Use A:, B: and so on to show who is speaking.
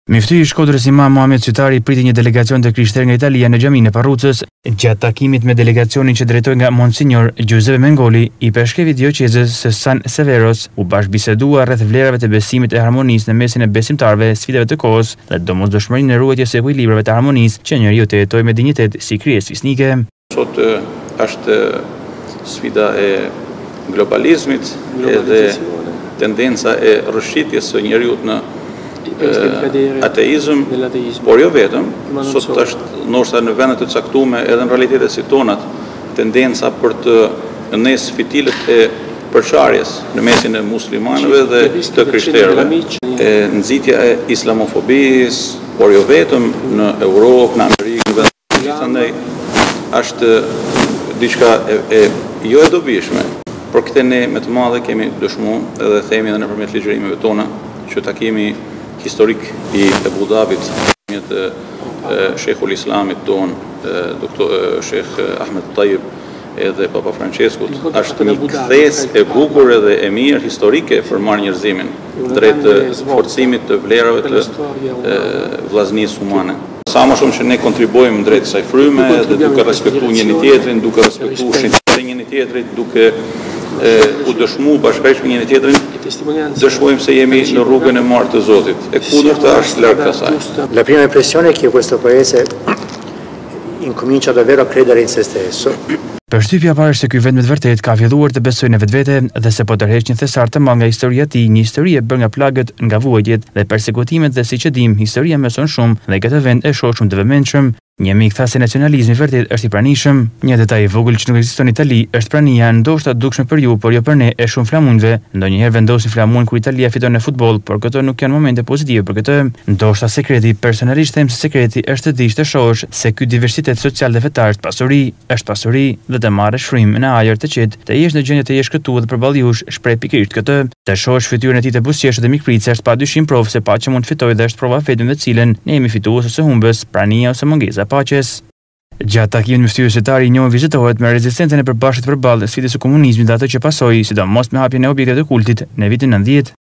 A: Myftyi i Shkodrës Imam Muhamet Sytari priti një delegacion të krishterë nga Italia në xhaminë e Parrucës. Gjatë takimit me delegacionin që drejtoi nga Monsignor Giuseppe Mengoli, i peshkrevi dioqezës së San Severos, u bashkëbisedua rreth vlerave të besimit e harmonisë në mesin e besimtarëve, sfidave të kohës dhe domosdoshmërinë e ruajtjes së ekuilibrave të harmonisë që njeriu të jetojë me dinjitet si krijesë fisnike.
B: Sot është sfida e globalizmit edhe tendenca e rrëshqitjes së njeriu në ateizëm, por jo vetëm, sot është ndoshta në vendet të caktuara edhe në realitetet si tonat, tendenca për të nesë fitilet e përçarjes në mesin e muslimanëve dhe të krishterëve, nxitja e islamofobisë, por jo vetëm në Europë, në Amerikë, në gjithandaj është diçka jo e dobishme, por këtë ne me të madhe kemi dëshmuar edhe themi edhe nëpërmjet ligjërimeve tona që takimi historik i Abu Dhabit, Sheikhul Islamit ton, Sheikh Ahmed Tayyib edhe Papa Franceskut, është një kthes e bukur edhe e mirë historike për marrë njerëzimin drejt forcimit të vlerave të vllaznisë humane. Sa më shumë që ne kontribuojmë drejt kësaj fryme dhe duke respektuar njëri tjetrin, duke respektuar shenjtë njëri tjetrit, duke u dëshmu bashkërisht me njëri tjetrin, dëshmojmë se jemi në rrugën e marrë të Zotit. E kundërta është larg asaj.
C: La prima impressione è che questo paese incomincia davvero a credere in se stesso.
A: Përshtypja parë është se ky vend me të vërtetë ka filluar të besojë në vetvete dhe se po tërheq një thesar të madh nga historia e tij, një histori e bërë nga plagët, nga vuajtjet dhe persekutimet dhe siç e dim, historia mëson shumë dhe këtë vend e shoh shumë të vëmendshëm. Një mik tha se nacionalizmi vërtet është i pranishëm. Një detaj i vogël që nuk ekziston në Itali është prania, ndoshta dukshme për ju, por jo për ne, e shumë flamunëve. Ndonjëherë vendosin flamunë kur Italia fiton në futboll, por këto nuk janë momente pozitive për këtë. Ndoshta sekreti, personalisht them se sekreti është të dish të shohësh se ky diversitet social dhe fetar është pasuri dhe të marrësh frymën në ajër të qetë, të jesh në gjendje të jesh këtu dhe përballë jush, shpreh pikërisht këtë. Të shohësh fytyrën e tij të buzëqeshtë dhe mikpritse është padyshim provë se paqja mund të fitojë dhe është prova vetëm në cilën ne jemi fitues ose humbës, prania ose mungesa paqes. Gjatë takimit me ftyrë Sytari, njohur vizitohet me rezistencën e përbashkët përballë sfidës së komunizmit dhe ato që pasoi, sidomos me hapjen e objektive të kultit në vitin 90.